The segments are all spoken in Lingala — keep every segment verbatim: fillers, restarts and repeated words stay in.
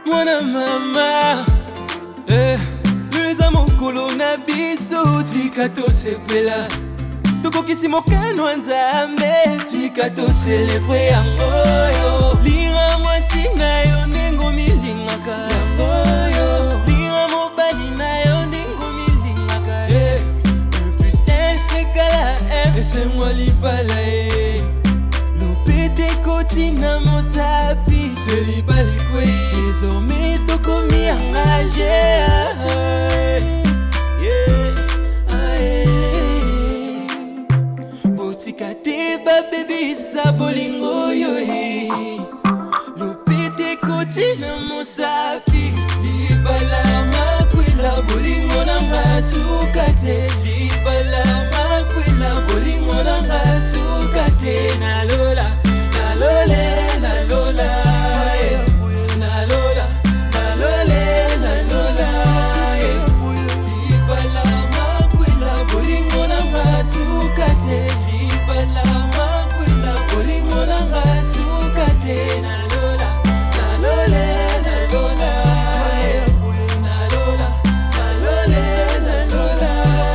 mwana mama. Eh, leza mokolo na biso tika tosepela. Tokokisi mokano nzambe tika toselebre yango yo. Lira mwasi na yo ndengo milingaka yango yo. Lira mobali na yo ndengo milingaka. Eh, un plus un égale à un. Laisse-moi libala eh. Lopete koti na mosapi. C'est libali kwe. Désormais tokomi engagé. Baby sa bolingo yo eh. Lopete koti na mosapi. Libala makwela bolingo na masukate. Libala makwela bolingo na masukate. Na lola, na lole, na lola eh. Na lola, na lole, na lola eh. Libala makwela bolingo na masukate. Libala na lola, na lole, na lola, na lola, na lole, na lola.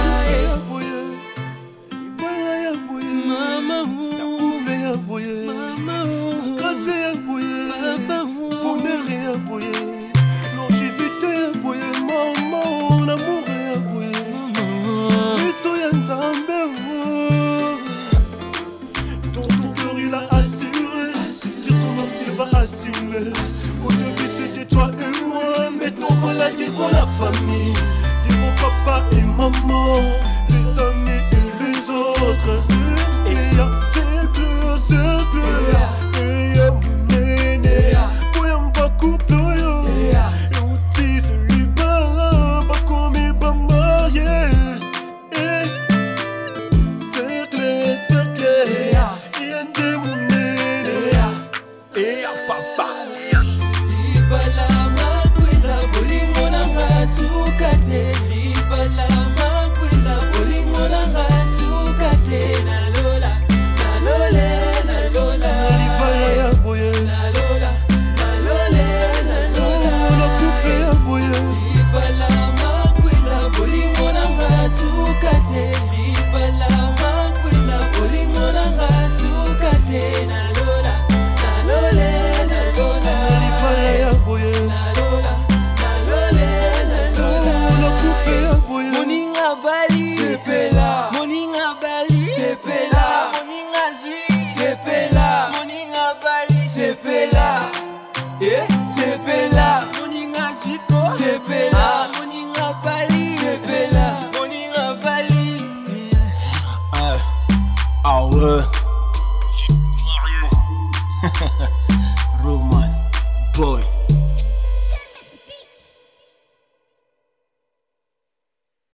Ibala ya boye, mama couple ya boye, mama casse ya boye, papa bonheur ya boye, longévité ya boye, maman, l'amour ya boye, biso ya nzambe. Ton cœur il a assuré. Sur ton nom il va assurer. Au début c'était toi et moi. Maintenant voilà devant la famille, devant papa et maman, les amis et les autres. Et y'a cercle, cercle. Et y'a mon néné. Boya mba couple yo. Et on dit célibat. Pas comme il va marier. Cercle, cercle. Et y'a des mon papa. Libala makwela bolingo na masukate. Libala makwela bolingo na masukate. Na lola, na lole, na lola. Libala ya boye, na lola, na lole, na lola. La couple ya boye. Libala makwela bolingo na masukate. Libala makwela bolingo na masukate. Na lola, na lole. Sepela, moninga bali, sepela, moninga zui, sepela, moninga bali, sepela, eh, sepela, moninga zuiko, sepela, moninga bali, sepela, moninga bali. Ah, ah ouais, je suis marié.